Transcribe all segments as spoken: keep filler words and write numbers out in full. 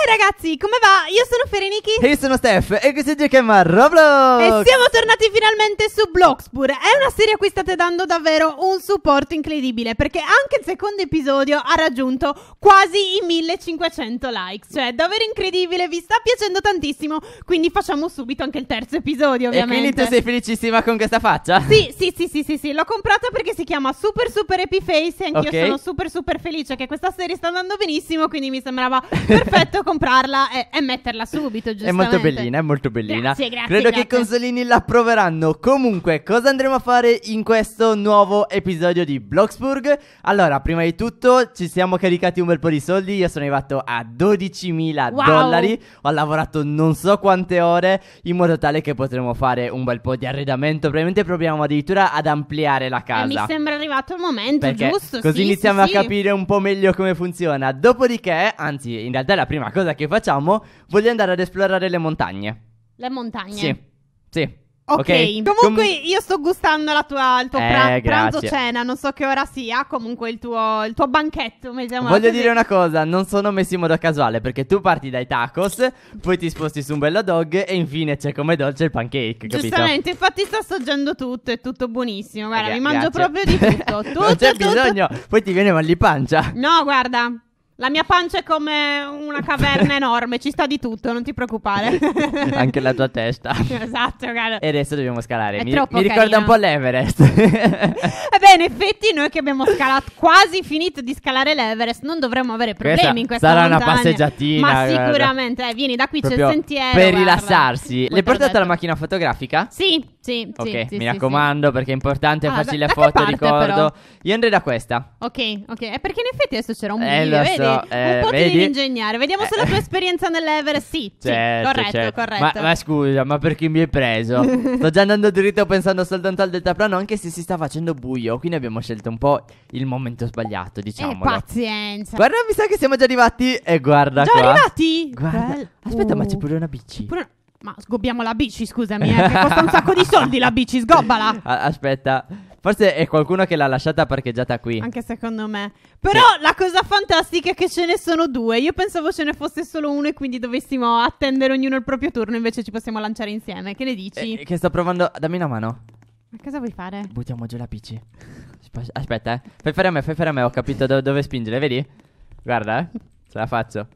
ragazzi, come va? Io sono Fereniki. E io sono Steph e questo giochiamo a Roblox. E siamo tornati finalmente su Bloxburg. È una serie a cui state dando davvero un supporto incredibile, perché anche il secondo episodio ha raggiunto quasi i millecinquecento likes. Cioè davvero incredibile, vi sta piacendo tantissimo. Quindi facciamo subito anche il terzo episodio, ovviamente. E quindi tu sei felicissima con questa faccia? Sì, sì, sì, sì, sì, sì. L'ho comprata perché si chiama Super Super Happy Face. E anch'io Ok. sono super super felice che questa serie sta andando benissimo. Quindi mi sembrava perfetto comprarla e, e metterla subito, È giustamente. molto bellina, è molto bellina. Grazie, grazie, Credo grazie. che i consolini la proveranno. Comunque, cosa andremo a fare in questo nuovo episodio di Bloxburg? Allora, prima di tutto ci siamo caricati un bel po' di soldi. Io sono arrivato a dodicimila Wow. dollari. Ho lavorato non so quante ore in modo tale che potremo fare un bel po' di arredamento. Probabilmente proviamo addirittura ad ampliare la Eh, casa. mi sembra arrivato il momento, Perché giusto? così sì, iniziamo sì, a sì. capire un po' meglio come funziona. Dopodiché, anzi, in realtà è la prima cosa che facciamo, voglio andare ad esplorare le montagne. Le montagne. Sì, sì. Ok, Ok? comunque Com- io sto gustando la tua, il tuo Eh, pra- grazie. pranzo-cena, non so che ora sia, comunque il tuo, il tuo banchetto, mettiamola Voglio così. dire una cosa, non sono messi in modo casuale, perché tu parti dai tacos, poi ti sposti su un bello dog e infine c'è come dolce il pancake, capito? Giustamente, infatti sto assaggiando tutto, è tutto buonissimo, guarda, Eh, mi mangio grazie. proprio di tutto, tutto, Non c'è tutto. bisogno, poi ti viene mal di pancia. No, guarda, la mia pancia è come una caverna enorme, ci sta di tutto, non ti preoccupare. Anche la tua testa. Esatto, guarda. E adesso dobbiamo scalare. È Mi, troppo mi ricorda carina. un po' l'Everest. E beh, in effetti noi che abbiamo scalato, quasi finito di scalare l'Everest, non dovremmo avere problemi Questa in questa sarà una montagna. passeggiatina, Ma guarda. sicuramente, eh, vieni da qui, c'è il Proprio sentiero, per guarda. rilassarsi. Poi L'hai te l'ho portata la detto. macchina fotografica? Sì, sì, Ok, sì, mi sì, sì, raccomando perché è importante Ah, farci da- le da che foto, parte, ricordo. però? Io andrei da questa. sì. Ok, ok, è perché in effetti adesso c'era un Eh, video, lo vedi? so, eh, un po' ti vedi? devi ingegnare. Vediamo se la tua Eh. esperienza nell'Everest. Sì, Certo, sì, corretto, certo. corretto. Ma, ma scusa, ma perché mi hai preso? Sto già andando dritto pensando soltanto al deltaplano, anche se si sta facendo buio. Quindi abbiamo scelto un po' il momento sbagliato, Eh, diciamolo. pazienza. Guarda, mi sa che siamo già arrivati. E guarda Già qua. arrivati? Guarda. Bel- Aspetta, ma c'è Oh. pure una bici. Pure- Ma sgobbiamo la bici, scusami, eh, che costa un sacco di soldi la bici, sgobbala. A- aspetta, forse è qualcuno che l'ha lasciata parcheggiata qui. Anche secondo me. Però la cosa fantastica è che ce ne sono due. Io pensavo ce ne fosse solo uno e quindi dovessimo attendere ognuno il proprio turno. Invece ci possiamo lanciare insieme. Che ne dici? Eh, che sto provando. Dammi una mano. Ma cosa vuoi fare? Buttiamo giù la bici. Asp- Aspetta, eh. Fai fare a me, fai fare a me. Ho capito do- dove spingere, vedi? Guarda, eh. Ce la faccio.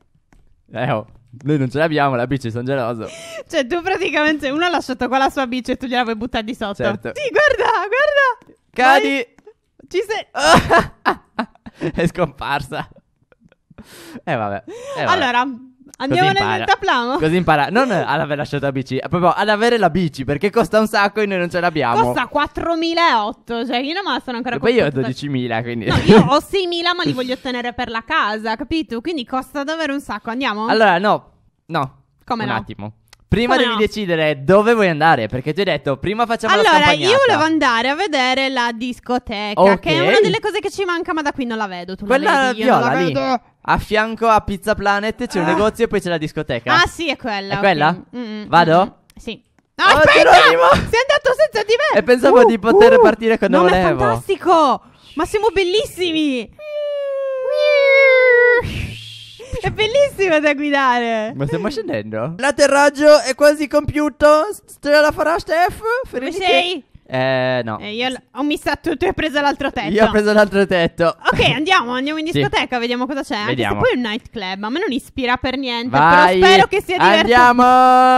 Eh, oh. Noi non ce l'abbiamo, la bici, sono geloso. Cioè tu praticamente uno ha lasciato qua la sua bici e tu gliela vuoi buttare di sotto. Certo. Sì, guarda, guarda. Cadi! Vai. Ci sei. È scomparsa. Eh, vabbè. Eh, vabbè. Allora, andiamo Così nel impara. deltaplano. Così impara. Non ad aver lasciato la bici, proprio ad avere la bici, perché costa un sacco e noi non ce l'abbiamo. Costa quattromilaottocento. Cioè io non me la sono ancora E poi io ho comprata. dodicimila, quindi. No, io ho seimila ma li voglio ottenere per la casa, capito? Quindi costa davvero un sacco. Andiamo? Allora, no. No. Come un no? attimo. Prima Come devi no? decidere dove vuoi andare, perché ti ho detto prima facciamo la Allora, scampagnata. io volevo andare a vedere la discoteca, Ok. che è una delle cose che ci manca, ma da qui non la vedo. Tu Quella la vedi? Io non viola la lì. vedo. A fianco a Pizza Planet c'è un Ah. negozio e poi c'è la discoteca. Ah, sì, è quella. È ok. quella? Mm, mm, Vado? mm, Sì. No, Oh, aspetta! Geronimo! Sei andato senza di me! E pensavo di poter partire quando no, ma volevo. è fantastico! Ma siamo bellissimi! È bellissimo da guidare! Ma stiamo scendendo? L'atterraggio è quasi compiuto. Ce la farà Steph? Dove Fereniki? sei? Eh, no. Eh, io l- ho missato, tu hai preso l'altro tetto. Io ho preso l'altro tetto. Ok, andiamo, andiamo in Sì. discoteca, vediamo cosa c'è. Anche Vediamo. se poi è un nightclub, a me non ispira per niente. Vai. Però spero che sia divertente. Andiamo.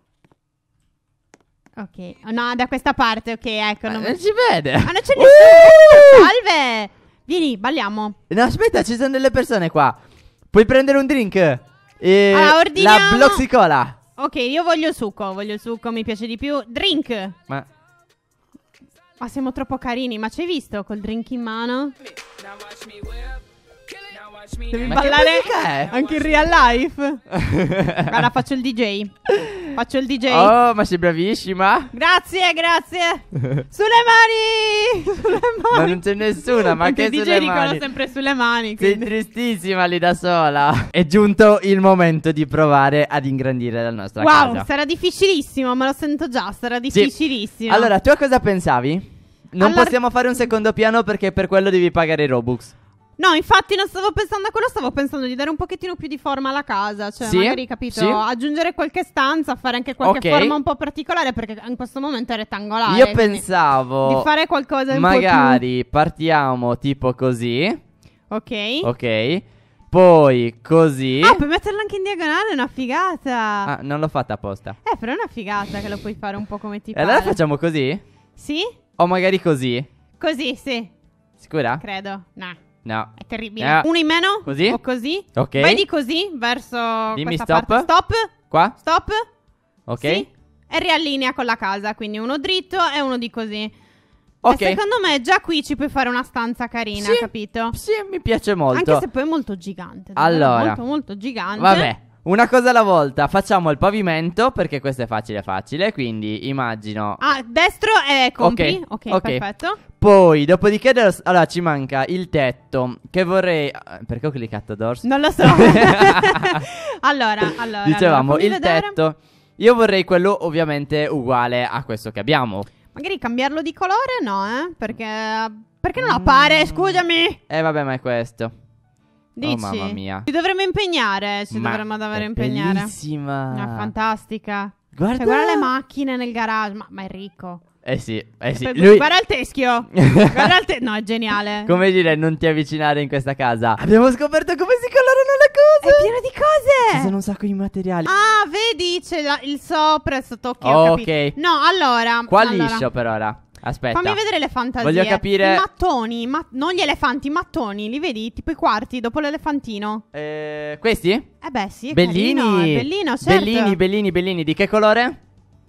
Ok, no, da questa parte, ok, ecco. Ma non... non ci vede. Ma non c'è Uh! nessuno. Salve. Vieni, balliamo. No, aspetta, ci sono delle persone qua. Puoi prendere un drink? Eh, Allora, ordiniamo- La Bloxicola. Ok, io voglio il succo, voglio il succo, mi piace di più. Drink. Ma Ma siamo troppo carini, ma ci hai visto col drink in mano? Devi Ma che ballare musica è? anche in real life. Guarda, faccio il D J. Faccio il D J. Oh, ma sei bravissima. Grazie, grazie. Sulle mani. Sulle Ma mani. non c'è nessuna, ma Anche che il D J sulle ricola mani? sempre sulle mani. Sei quindi. tristissima lì da sola. È giunto il momento di provare ad ingrandire la nostra Wow, casa. sarà difficilissimo, me lo sento già, sarà difficilissimo. Allora, tu a cosa pensavi? Non Allar- possiamo fare un secondo piano perché per quello devi pagare i Robux. No, infatti non stavo pensando a quello, stavo pensando di dare un pochettino più di forma alla casa. Cioè, Sì, magari, capito, sì. aggiungere qualche stanza, fare anche qualche Ok. forma un po' particolare, perché in questo momento è rettangolare. Io quindi pensavo di fare qualcosa un magari partiamo tipo così, po' più. Ok. ok? Poi così. Ah, puoi metterlo anche in diagonale, è una figata. Ah, non l'ho fatta apposta. Eh, però è una figata che lo puoi fare un po' come ti E pare. allora facciamo così? Sì? O magari così? Così, sì, Sicura? credo. No, No. è terribile. Eh. Uno in meno? Così? O così? Ok. Vai di così verso Dimmi questa stop. parte. Stop. Qua? Stop. Ok. Sì. E riallinea con la casa, quindi uno dritto e uno di così. Ok. E secondo me già qui ci puoi fare una stanza carina, Sì. capito? Sì, mi piace molto. Anche se poi è molto gigante. davvero, Allora. Molto, molto gigante. Vabbè, una cosa alla volta. Facciamo il pavimento perché questo è facile facile, quindi immagino. Ah, destro e compri. Ok, Ok, ok. perfetto. Poi, dopodiché, dello- allora ci manca il tetto che vorrei. eh, Perché ho cliccato Doors? Non lo so. allora, allora. Dicevamo allora, fammi il vedere. tetto. Io vorrei quello ovviamente uguale a questo che abbiamo. Magari cambiarlo di colore, no, eh? Perché. Perché non Mm. appare? Scusami. Eh vabbè, ma è questo. Dici? Oh mamma mia. Ci dovremmo impegnare. Ci Ma dovremmo davvero è impegnare. bellissima. È fantastica. Guarda. Cioè, guarda le macchine nel garage. Ma, ma è ricco. Eh sì, eh sì. Poi, Lui. Guarda il teschio. Guarda il te- No, è geniale. Come dire, non ti avvicinare in questa casa. Abbiamo scoperto come si colorano le È cose. pieno di cose. Ci sono un sacco di materiali. Ah, vedi, c'è la- il sopra e il sottocchio. Ok. ho capito. No, allora. Qua allora, liscio per ora. Aspetta. Fammi vedere le fantasie. Voglio capire- I mattoni, ma- non gli elefanti, i mattoni, li vedi? Tipo i quarti dopo l'elefantino. Eh, questi? Eh beh, sì, è Bellini. carino, è bellino, certo. Bellini, bellini, bellini. Di che colore?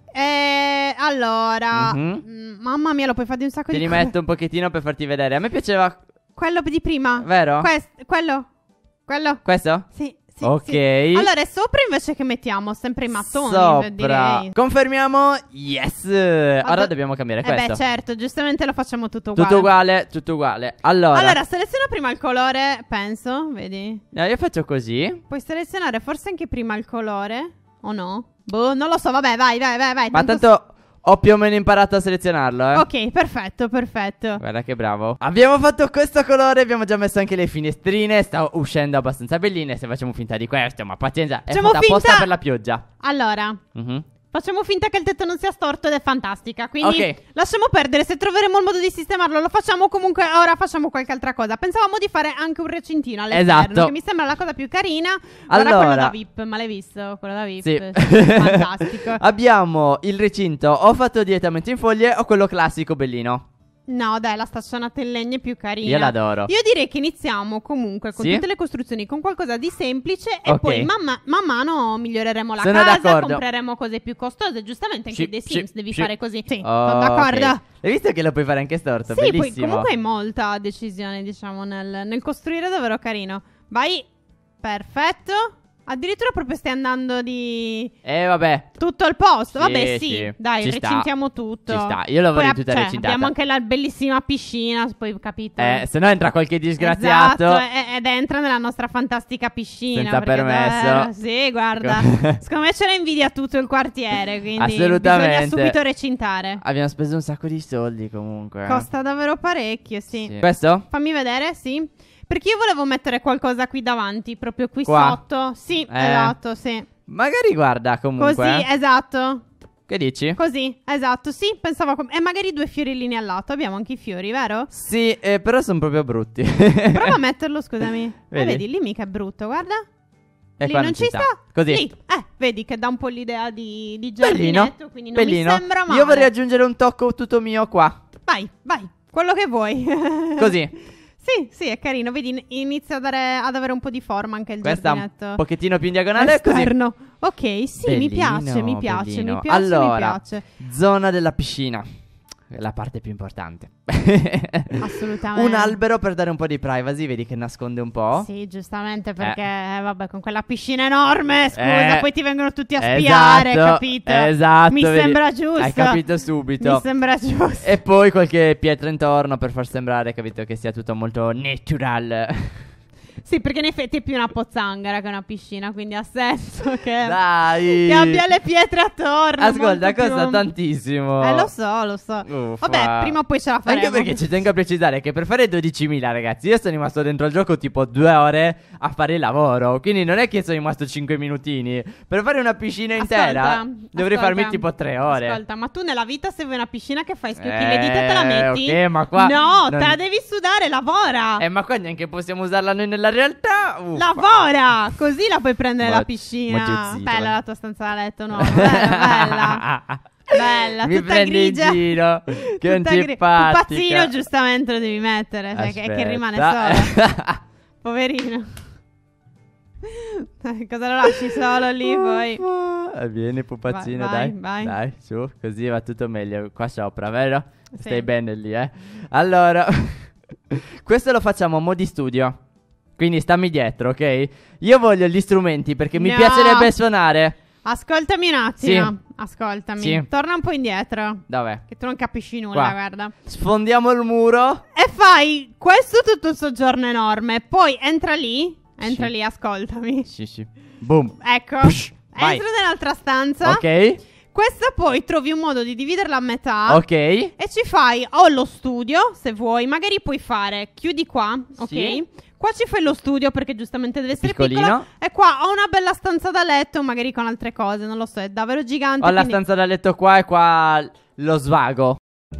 Eh, allora, Mhm. mm, mamma mia, lo puoi fare di un sacco Ti di rimetto un pochettino per farti vedere. A me piaceva. Quello di prima. Vero? Quest- quello. Quello. Questo? Sì, sì. Ok. sì. Allora, è sopra invece che mettiamo sempre i mattoni, Sopra. direi. Confermiamo. Yes. Ora Allora- dobbiamo cambiare Eh questo. beh, certo, giustamente lo facciamo tutto uguale. Tutto uguale, tutto uguale. Allora, Allora, seleziona prima il colore, penso, vedi? no, io faccio così. Puoi selezionare forse anche prima il colore, o no? Boh, non lo so, vabbè, vai, vai, vai, vai. Ma tanto ho più o meno imparato a selezionarlo, eh. Ok, perfetto, perfetto. Guarda che bravo. Abbiamo fatto questo colore, abbiamo già messo anche le finestrine. Sta uscendo abbastanza belline. Se facciamo finta di questo, ma pazienza, è Facciamo fatta apposta finta- per la pioggia. Allora, Mhm. facciamo finta che il tetto non sia storto ed è fantastica. Quindi Ok. lasciamo perdere. Se troveremo il modo di sistemarlo, lo facciamo comunque. Ora facciamo qualche altra cosa. Pensavamo di fare anche un recintino all'esterno, Esatto. che mi sembra la cosa più carina. Guarda Allora- quello da V I P, ma l'hai visto? Quello da V I P? Sì. Fantastico. Abbiamo il recinto o fatto direttamente in foglie o quello classico bellino. No, dai, la staccionata in legno è più carina. Io l'adoro. Io direi che iniziamo comunque con Sì? tutte le costruzioni con qualcosa di semplice e Ok. poi man, ma- man mano miglioreremo la Sono casa, d'accordo. compreremo cose più costose. Giustamente anche Sì, i The sì, Sims devi sì. fare così. Sì, Oh, sono d'accordo. ok. Hai visto che lo puoi fare anche storto? Sì, poi Bellissimo. comunque hai molta decisione, diciamo, nel, nel costruire, davvero carino. Vai, perfetto. Addirittura proprio stai andando di Eh vabbè. tutto il posto. Sì, Vabbè, sì, sì. dai, Ci sta. recintiamo tutto. Ci sta. Io la vorrei Poi, tutta cioè, recintata. abbiamo anche la bellissima piscina, poi capito? Eh, se no entra qualche disgraziato. Esatto, e- ed entra nella nostra fantastica piscina. Senza perché permesso. davvero- sì, guarda. Secondo me ce ne invidia tutto il quartiere. Quindi Assolutamente. bisogna subito recintare. Abbiamo speso un sacco di soldi comunque. Costa davvero parecchio, sì. Sì. Questo? Fammi vedere, sì. Perché io volevo mettere qualcosa qui davanti, proprio qui Qua? sotto. Sì, Eh. esatto, sì. Magari guarda comunque. Così, eh. esatto. Che dici? Così, esatto, sì, pensavo com- e magari due fiorellini al lato. Abbiamo anche i fiori, vero? Sì, eh, però sono proprio brutti. Prova a metterlo, scusami. Eh, Vedi? vedi, lì mica è brutto, guarda. E Lì qua non ci sta. Così. Lì, eh, vedi che dà un po' l'idea di, di Bellino. giardinetto, quindi non Bellino. mi sembra male. Io vorrei aggiungere un tocco tutto mio qua. Vai, vai, quello che vuoi. Così. Sì, sì, è carino. Vedi, inizia a dare- ad avere un po' di forma anche il Questa un giardinetto. pochettino più in diagonale. Così. Esterno. Ok, sì, mi Bellino, piace, mi piace, bellino. mi piace, Allora, mi piace. zona della piscina. La parte più importante. Assolutamente. Un albero per dare un po' di privacy, vedi che nasconde un po'. Sì, giustamente, perché eh, vabbè, con quella piscina enorme, scusa, Eh, poi ti vengono tutti a esatto, spiare, capito? Esatto. Mi vedi. sembra giusto. Hai capito subito. Mi sembra giusto. E poi qualche pietra intorno per far sembrare, capito, che sia tutto molto natural. Sì, perché in effetti è più una pozzanghera che una piscina, quindi ha senso che, Dai. che abbia le pietre attorno. Ascolta, molto costa più... tantissimo. Eh, lo so, lo so. Uffa. Vabbè, prima o poi ce la faremo. Anche perché ci tengo a precisare che per fare dodicimila, ragazzi, io sono rimasto dentro il gioco tipo due ore a fare il lavoro. Quindi non è che sono rimasto cinque minutini. Per fare una piscina intera Ascolta, dovrei ascolta, farmi tipo tre ore. Ascolta, ma tu nella vita se vuoi una piscina che fai? Schiocchi Eh, le dita e te la metti? ok, ma qua No, non- te la devi sudare, lavora. Eh, ma qua neanche possiamo usarla noi nella realtà. Uffa. Lavora! Così la puoi prendere Ma- la ma piscina. giù, Bella zitto, la tua stanza da letto, no? Bella, bella. Bella, Mi tutta prendi in grigia. giro. Che Tutta gri- antipatica. Pupazzino giustamente lo devi mettere, cioè, che, che rimane solo. Aspetta. Poverino. Dai, cosa lo lasci solo lì poi? Eh, Vieni pupazzino, Vai, dai. vai, vai. Dai, su, così va tutto meglio. Qua sopra, vero? Sì. Stai bene lì, eh. Allora, questo lo facciamo a mo' di studio. Quindi stammi dietro, ok? Io voglio gli strumenti perché mi No. piacerebbe suonare. Ascoltami un attimo. Sì. Ascoltami. Sì. Torna un po' indietro. Dov'è? Che tu non capisci nulla, Qua. guarda. Sfondiamo il muro. E fai questo tutto il soggiorno enorme. Poi entra lì. Entra Sì. lì, ascoltami. Sì, sì. Boom. Ecco. Push, vai. Entra nell'altra stanza. Ok. Questa poi trovi un modo di dividerla a metà. Ok. E ci fai o lo studio, se vuoi. Magari puoi fare, chiudi qua, ok? Sì. Qua ci fai lo studio perché giustamente deve essere Piccolino. piccolo. E qua ho una bella stanza da letto, magari con altre cose, non lo so, è davvero gigante. Ho la quindi- stanza da letto qua e qua lo svago.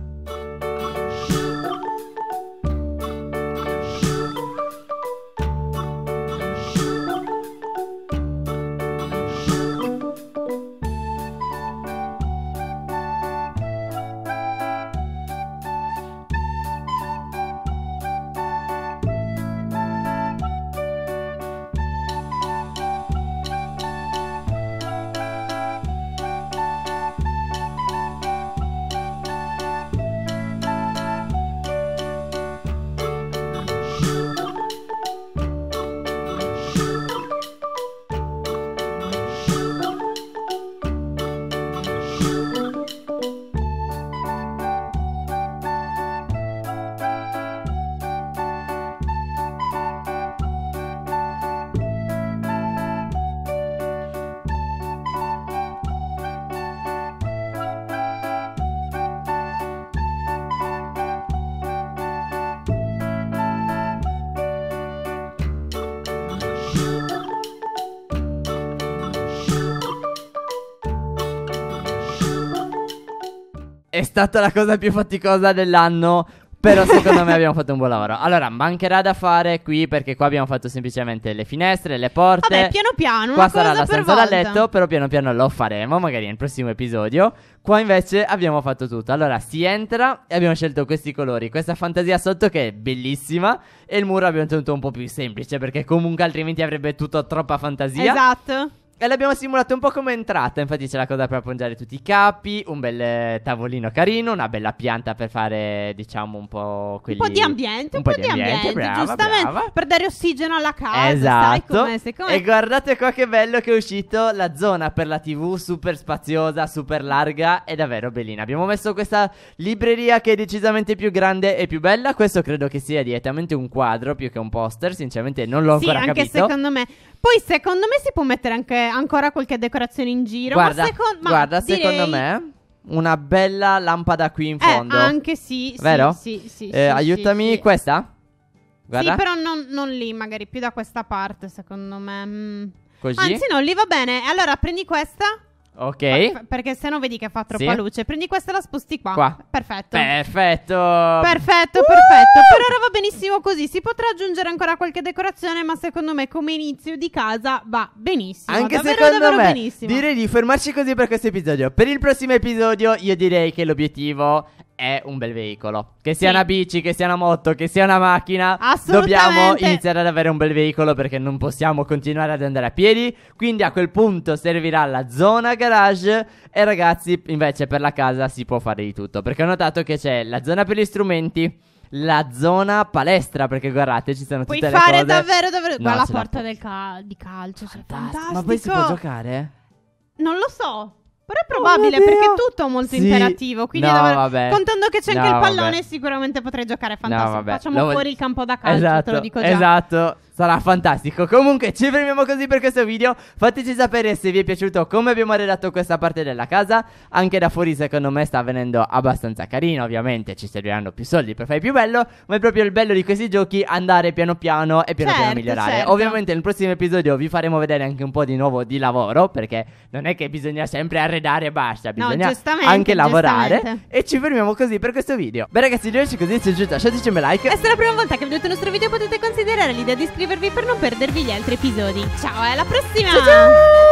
È stata la cosa più faticosa dell'anno. Però secondo me abbiamo fatto un buon lavoro. Allora, mancherà da fare qui perché qua abbiamo fatto semplicemente le finestre, le porte. Vabbè, piano piano, Qua una sarà cosa la per stanza da volta. letto, però piano piano lo faremo, magari nel prossimo episodio. Qua invece abbiamo fatto tutto. Allora, si entra e abbiamo scelto questi colori, questa fantasia sotto che è bellissima. E il muro abbiamo tenuto un po' più semplice perché comunque altrimenti avrebbe tutto troppa fantasia. Esatto. E l'abbiamo simulato un po' come entrata. Infatti c'è la cosa per appoggiare tutti i capi, un bel eh, tavolino carino, una bella pianta per fare, diciamo, un po' quelli... Un po' di ambiente, un, po' di ambiente, brava, giustamente, brava. per dare ossigeno alla casa. Sai Esatto. com'è, sai com'è? E guardate qua che bello che è uscito la zona per la tivù, super spaziosa, super larga e davvero bellina. Abbiamo messo questa libreria che è decisamente più grande e più bella. Questo credo che sia direttamente un quadro più che un poster. Sinceramente non l'ho Sì, ancora anche capito. secondo me. Poi secondo me si può mettere anche ancora qualche decorazione in giro. Guarda, ma secon- ma guarda direi- secondo me una bella lampada qui in Eh, fondo. anche sì, sì, Vero? sì, sì, sì, Eh, sì, aiutami, sì, sì. questa? Guarda, Sì, però non, non lì, magari più da questa parte, secondo me. Mm. così. Anzi, no, lì va bene. Allora, prendi questa. Ok. Per- perché se no vedi che fa troppa Sì. luce. Prendi questa e la sposti qua. Qua. Perfetto. Perfetto. Perfetto, Uh! perfetto. Per ora va benissimo così. Si potrà aggiungere ancora qualche decorazione, ma secondo me come inizio di casa va benissimo. Anche davvero, secondo davvero me benissimo. direi di fermarci così per questo episodio. Per il prossimo episodio io direi che l'obiettivo è un bel veicolo. Che sia Sì. una bici, che sia una moto, che sia una macchina. Assolutamente. Dobbiamo iniziare ad avere un bel veicolo perché non possiamo continuare ad andare a piedi. Quindi a quel punto servirà la zona garage. E ragazzi, invece per la casa si può fare di tutto. Perché ho notato che c'è la zona per gli strumenti, la zona palestra. Perché guardate, ci sono Puoi tutte le fare cose. davvero, davvero. No, Guarda la ce la porta può- del cal- di calcio. Cioè, Fantastico. fantastico. Ma poi si può giocare? Non lo so. Però è probabile Oh mio perché Dio. è tutto molto Sì. interattivo. Quindi No, davvero- vabbè. contando che c'è No, anche il pallone, vabbè. sicuramente potrei giocare fantastico. No, vabbè. Facciamo Lo- fuori il campo da calcio, Esatto, te lo dico già. esatto. Sarà fantastico. Comunque ci fermiamo così per questo video. Fateci sapere se vi è piaciuto come abbiamo redatto questa parte della casa. Anche da fuori secondo me sta venendo abbastanza carino. Ovviamente ci serviranno più soldi per fare più bello, ma è proprio il bello di questi giochi andare piano piano e piano certo, piano migliorare. certo. Ovviamente nel prossimo episodio vi faremo vedere anche un po' di nuovo di lavoro, perché non è che bisogna sempre arredare e basta, bisogna giustamente, anche lavorare. giustamente. E ci fermiamo così per questo video. Beh ragazzi, se vi così, se è giusto lasciateci un bel like. E se è la prima volta che vedete il nostro video potete considerare l'idea di iscrivervi per non perdervi gli altri episodi. Ciao e alla prossima! Ciao ciao!